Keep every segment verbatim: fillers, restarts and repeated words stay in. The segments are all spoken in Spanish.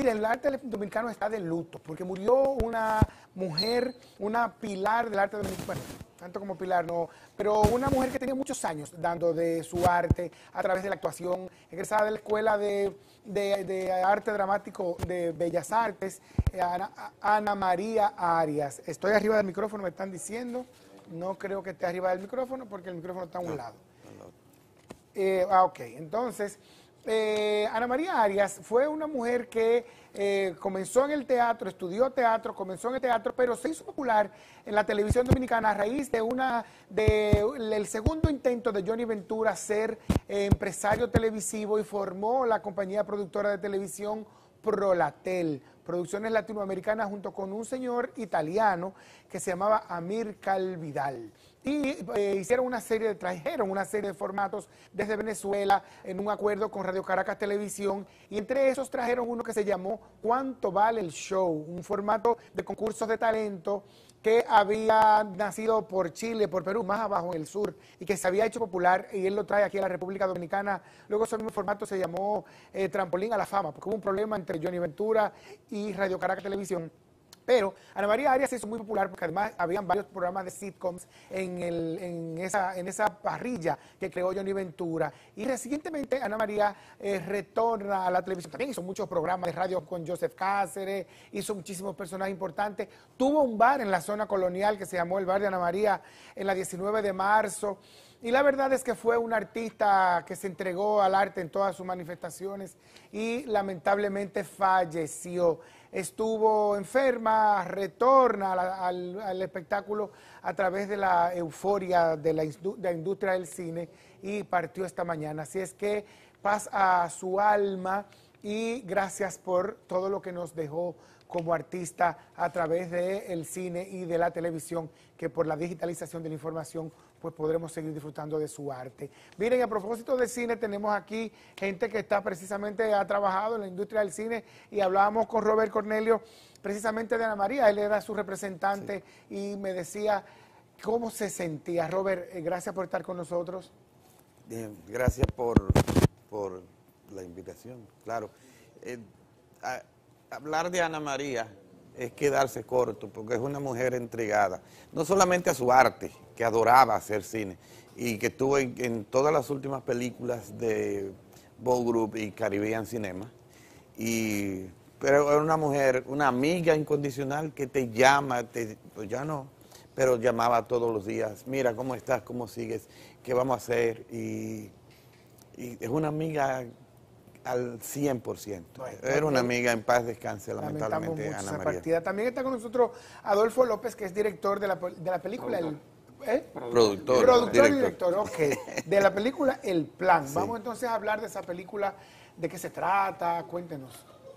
Miren, el arte dominicano está de luto, porque murió una mujer, una pilar del arte dominicano, bueno, tanto como pilar no, pero una mujer que tenía muchos años dando de su arte a través de la actuación, egresada de la Escuela de, de, de Arte Dramático de Bellas Artes, Ana, Ana María Arias. Estoy arriba del micrófono, me están diciendo, no creo que esté arriba del micrófono porque el micrófono está a un lado. Eh, ah, ok, entonces... Eh, Ana María Arias fue una mujer que eh, comenzó en el teatro, estudió teatro, comenzó en el teatro, pero se hizo popular en la televisión dominicana a raíz de una de, el segundo intento de Johnny Ventura ser eh, empresario televisivo y formó la compañía productora de televisión Prolatel, Producciones Latinoamericanas, junto con un señor italiano que se llamaba Amílcar Vidal. Y eh, hicieron una serie, de, trajeron una serie de formatos desde Venezuela en un acuerdo con Radio Caracas Televisión, y entre esos trajeron uno que se llamó ¿Cuánto vale el show? Un formato de concursos de talento que había nacido por Chile, por Perú, más abajo en el sur, y que se había hecho popular, y él lo trae aquí a la República Dominicana. Luego ese mismo formato se llamó eh, Trampolín a la Fama, porque hubo un problema entre Johnny Ventura y Radio Caracas Televisión. Pero Ana María Arias se hizo muy popular porque además habían varios programas de sitcoms en, el, en, esa, en esa parrilla que creó Johnny Ventura. Y recientemente Ana María eh, retorna a la televisión. También hizo muchos programas de radio con Joseph Cáceres, hizo muchísimos personajes importantes. Tuvo un bar en la zona colonial que se llamó el Bar de Ana María en la diecinueve de marzo. Y la verdad es que fue una artista que se entregó al arte en todas sus manifestaciones y lamentablemente falleció. Estuvo enferma, retorna al, al, al espectáculo a través de la euforia de la, de la industria del cine y partió esta mañana. Así es que paz a su alma y gracias por todo lo que nos dejó como artista a través del cine y de la televisión, que por la digitalización de la información pues podremos seguir disfrutando de su arte. Miren, a propósito de cine, tenemos aquí gente que está precisamente, ha trabajado en la industria del cine, y hablábamos con Robert Cornelio precisamente de Ana María, él era su representante, sí. Y me decía cómo se sentía. Robert, eh, gracias por estar con nosotros. Bien, gracias por, por la invitación, claro. Eh, a, hablar de Ana María es quedarse corto, porque es una mujer entregada, no solamente a su arte, que adoraba hacer cine, y que estuvo en, en todas las últimas películas de Bow Group y Caribbean Cinema, y, pero era una mujer, una amiga incondicional que te llama, te, pues ya no, pero llamaba todos los días, mira, ¿cómo estás? ¿Cómo sigues? ¿Qué vamos a hacer? Y, y es una amiga al cien por ciento. Bueno, era una amiga, en paz descanse, lamentablemente, Ana María. Partida. También está con nosotros Adolfo López, que es director de la, de la película El... ¿Eh? Productor. Productor director. y director, ok. De la película El Plan. Sí. Vamos entonces a hablar de esa película, de qué se trata, cuéntenos.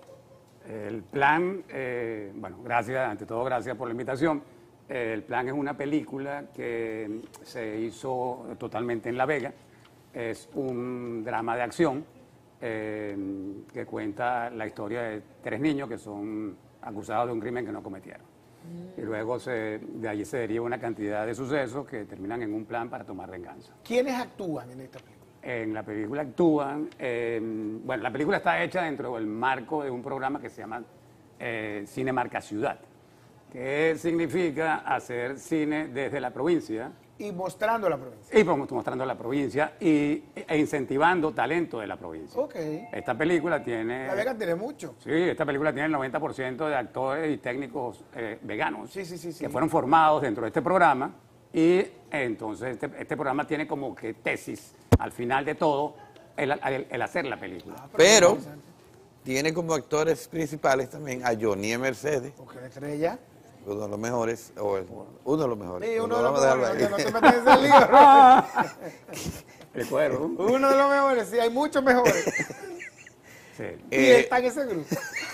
El Plan, eh, bueno, gracias, ante todo gracias por la invitación. El Plan es una película que se hizo totalmente en La Vega. Es un drama de acción eh, que cuenta la historia de tres niños que son acusados de un crimen que no cometieron. Mm. Y luego se, de allí se deriva una cantidad de sucesos que terminan en un plan para tomar venganza. ¿Quiénes actúan en esta película? En la película actúan, eh, bueno, la película está hecha dentro del marco de un programa que se llama eh, Cine Marca Ciudad, que significa hacer cine desde la provincia. Y mostrando la provincia. Y mostrando la provincia y, e incentivando talento de la provincia. Ok. Esta película tiene... La Vega tiene mucho. Sí, esta película tiene el noventa por ciento de actores y técnicos eh, veganos. Sí, sí, sí, sí. Que fueron formados dentro de este programa. Y entonces este, este programa tiene como que tesis, al final de todo, el, el, el hacer la película. Ah, pero tiene como actores principales también a Johnny Mercedes. Porque estrella. Uno de los mejores, o el, uno de los mejores. Sí, uno de los mejores, no te metes en ese lío. El cuero. Uno de los mejores, sí, hay muchos mejores. Sí. Y Eh, está en ese grupo.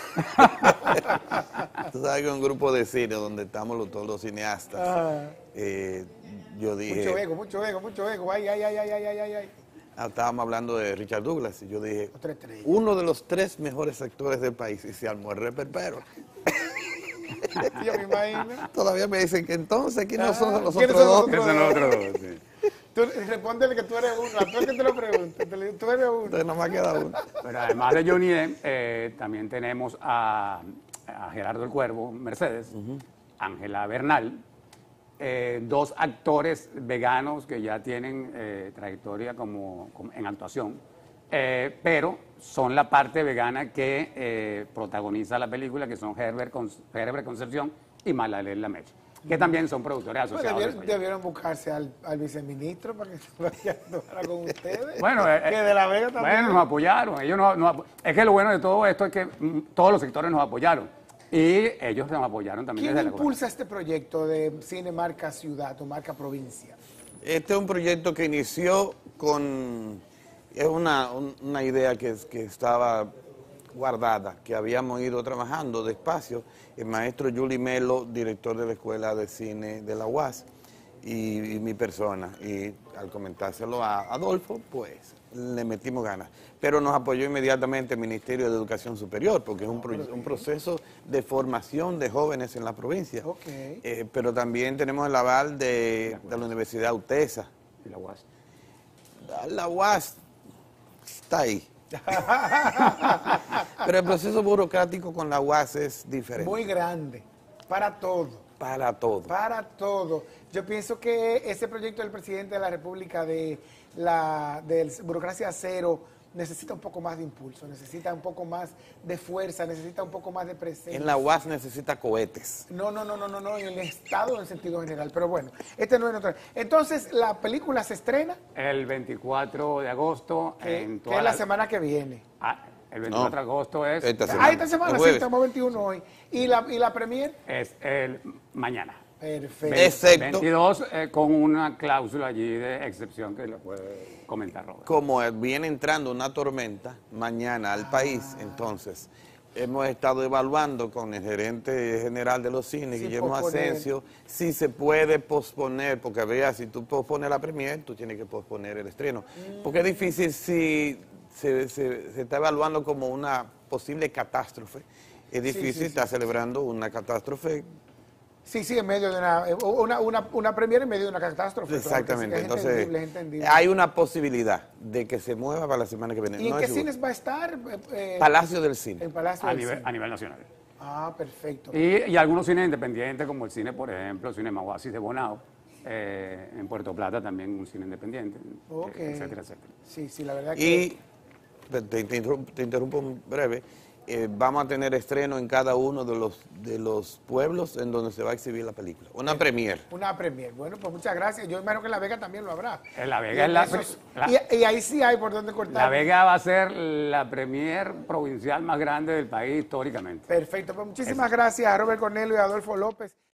Tú sabes que es un grupo de cine donde estamos los, todos los cineastas. Ah. Eh, yo dije... Mucho ego, mucho ego, mucho ego. Ay, ay, ay, ay, ay, ay, ay. Ah, estábamos hablando de Richard Douglas y yo dije, Otra estrella. uno de los tres mejores actores del país, y se armó el reperpero. Yo me imagino. Todavía me dicen que entonces, ¿quiénes Ah, son los ¿quiénes otros son los dos? otros Esos son los otros dos, sí. Tú, respóndele que tú eres uno, a tú es que te lo pregunto, te le- tú eres uno. Entonces no me ha quedado uno. Pero además de Johnny Depp, eh, también tenemos a, a Gerardo el Cuervo Mercedes, Ángela Bernal, eh, dos actores veganos que ya tienen eh, trayectoria como, como en actuación, eh, pero son la parte vegana que eh, protagoniza la película, que son Herbert, Con- Herbert Concepción y Malalet Lameche, que también son productores Pues asociados. del debieron, proyecto. debieron buscarse al, al viceministro para que se vaya a actuar con ustedes. Bueno, eh, que de la Vega también. bueno, nos apoyaron. Ellos nos, nos apo- es que lo bueno de todo esto es que mm, todos los sectores nos apoyaron. Y ellos nos apoyaron también ¿Quién desde la impulsa este proyecto de cine marca ciudad o marca provincia? Este es un proyecto que inició con, es una, un- una idea que, que estaba guardada, que habíamos ido trabajando despacio, el maestro Juli Melo, director de la Escuela de Cine de la U A S, y, y mi persona. Y al comentárselo a Adolfo, pues le metimos ganas. Pero nos apoyó inmediatamente el Ministerio de Educación Superior, porque es un, pro- un proceso de formación de jóvenes en la provincia. Ok. Eh, pero también tenemos el aval de, de la Universidad UTESA. Y la U A S. La U A S está ahí. Pero el proceso burocrático con la U A S es diferente. Muy grande, para todo. Para todo. Para todo. Yo pienso que ese proyecto del presidente de la República de la de burocracia cero necesita un poco más de impulso, necesita un poco más de fuerza, necesita un poco más de presencia. En la U A S necesita cohetes. No, no, no, no, no, no, en el Estado en sentido general. Pero bueno, este no es nuestro. Entonces, la película se estrena, El veinticuatro de agosto. que, en que toda es la semana que viene. Ah, el veinticuatro de agosto es, Esta semana. Ah, esta semana, El sí, jueves. estamos veintiuno hoy. ¿Y la, y la premier? es el mañana. Perfecto. Excepto, veintidós eh, con una cláusula allí de excepción que lo puede comentar Robert. como viene entrando una tormenta mañana al país, entonces hemos estado evaluando con el gerente general de los cines, Sí, Guillermo posponer. Asensio, si se puede posponer, porque habría, si tú pospones la premier, tú tienes que posponer el estreno. Porque es difícil si se, se- se está evaluando como una posible catástrofe. Es difícil sí, sí, estar celebrando una catástrofe. Sí, sí, en medio de una, eh, una, una, una premier en medio de una catástrofe. claro que sí, Exactamente. es Entonces, entendible, es entendible. hay una posibilidad de que se mueva para la semana que viene. ¿Y en No qué es seguro. cines va a estar? Eh, eh, Palacio del Cine. En Palacio A del nivel, Cine. a nivel nacional. Ah, perfecto. Y, y algunos cines independientes, como el cine, por ejemplo, Cine Oasis de Bonao, eh, en Puerto Plata también un cine independiente, Ok. eh, etcétera, etcétera. Sí, sí, la verdad que... Y te, te interrumpo, te interrumpo un breve. eh, vamos a tener estreno en cada uno de los de los pueblos en donde se va a exhibir la película. Una premier. Una premier. Bueno, pues muchas gracias. Yo imagino que en La Vega también lo habrá. En La Vega Y, es la- esos- la- y- y ahí sí hay por donde cortar. La Vega va a ser la premier provincial más grande del país históricamente. Perfecto. Pues muchísimas gracias a Robert Cornelio y a Adolfo López.